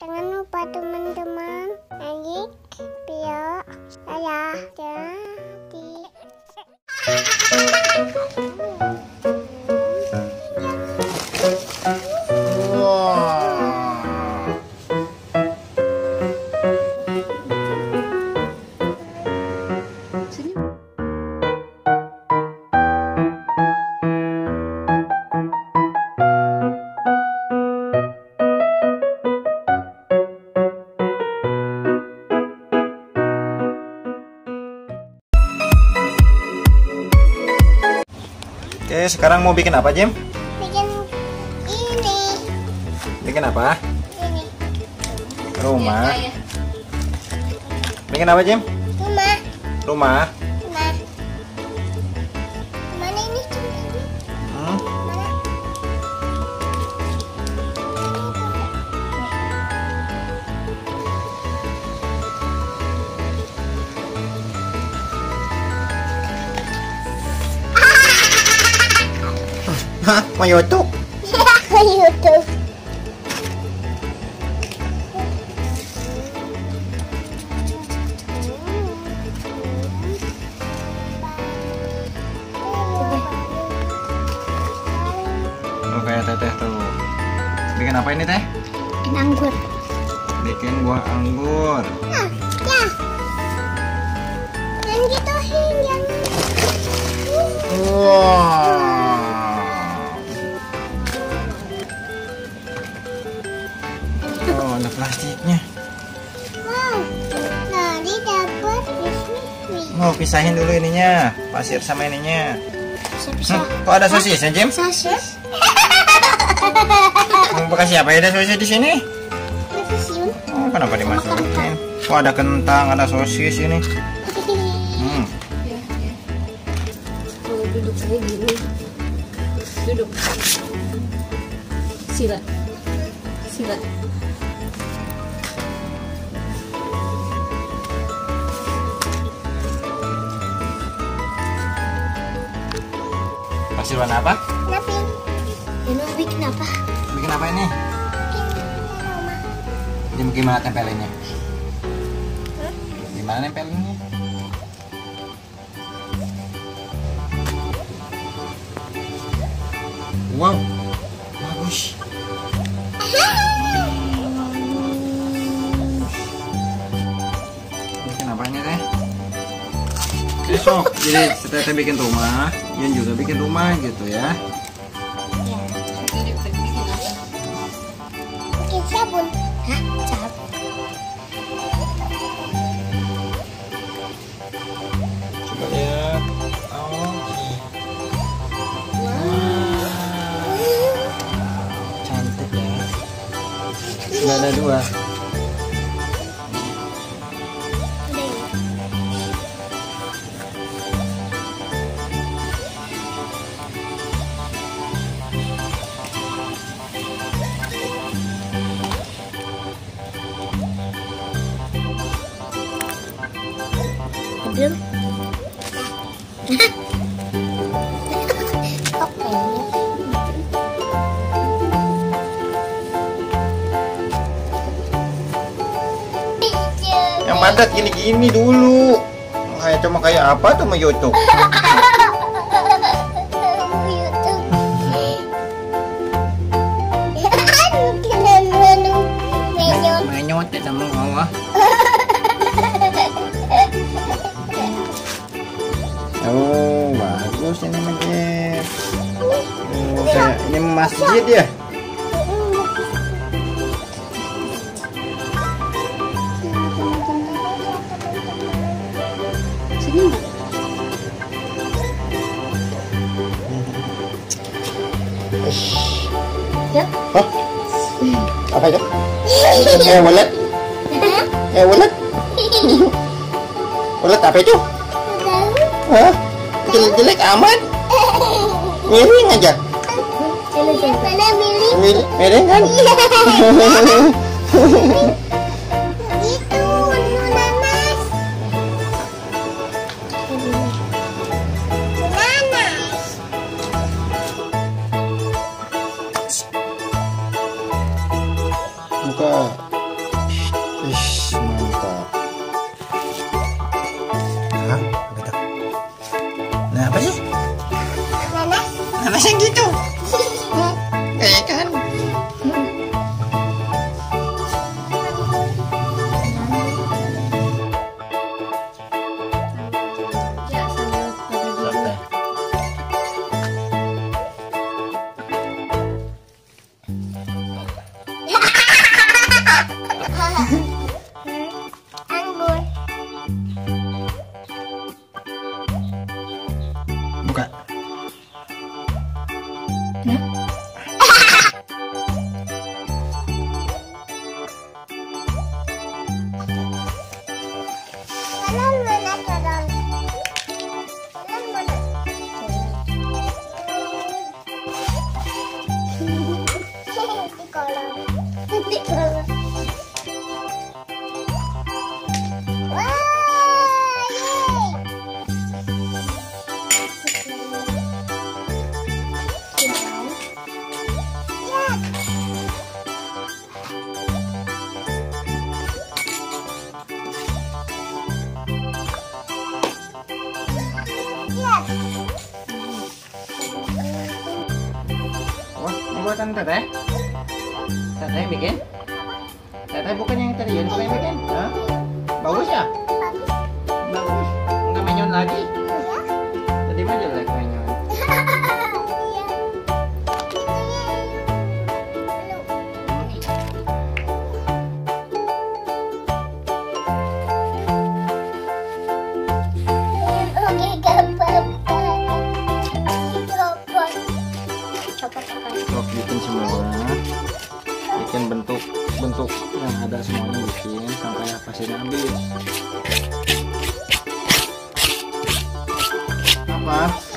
Jangan lupa teman-teman like, video, saya jadi. Oke, sekarang mau bikin apa, Jim? Bikin ini. Bikin apa? Ini. Rumah. Bikin apa, Jim? Rumah. Rumah. Rumah. Mana ini? Hmm? Mana? Hah? Mau YouTube? Ke YouTube. Oh, kayak teteh tuh. Bikin apa ini, teh? Bikin anggur. Bikin buah anggur. Nah, ya. Dan gituin jangan. Wow. Oh, ada plastiknya. Wow. Tadi dapat biskuit. Mau pisahin dulu ininya, pasir sama ininya. Bisa-bisa. Kok ada sosisnya, Jim? Sosis. Mau pakai siapa ya ada sosis di sini? Sosis. Oh, kenapa dimasukin? Oh, ada kentang, ada sosis ini. Duduk kayak gini, duduk, sila, sila. Pasir warna apa? Tapi ini mau bikin apa? Bikin apa ini? Bikin rumah. Jim, gimana tempelinnya? Gimana nempelinnya? Wow, bagus. Bikin apa ini, teh? Besok, jadi teteh bikin rumah, Yun juga bikin rumah gitu ya. Bikin sabun. Hah? Sabun. Coba lihat. Oh, cantik ya. Sudah ada dua. Belum. Oke. Yang padat gini-gini dulu. Kayak cuma kayak apa tuh mau YouTube? Menyot ya sama Allah. Oh, bagus ini Jeff. Oh, kayak ini masjid ya. Sini nggak? Ya. Hah? Apa itu? Ulet. Ulet. Ulet apa itu? Hah? Jelek-jelek amat. Miring aja. Mana miring? Miring kan? Gitu, nanas. Nanas. Buka. Ish, mantap. Hah? Apa itu? Nah, apa sih? Nanas. Nanas yang gitu. Kayak kan? Ya, sambil pada dulu. Anggur. Buka. Kanan mana kanan? Kanan mana? Di kolam. Di kolam. Wah, yeay. Lihat. Lihat. Wah, ini buatan teteh? Teteh yang bikin? Teteh bukan yang tadi, bukan yang bikin? Hah? Bagus ya? Bagus. Enggak menyon lagi? Tadi mah jelek menyon. Oke, gampang. Copot. Copot apa? Sok bikin semua. Bikin bentuk yang ada semuanya bikin sampai pasirnya habis. Apa?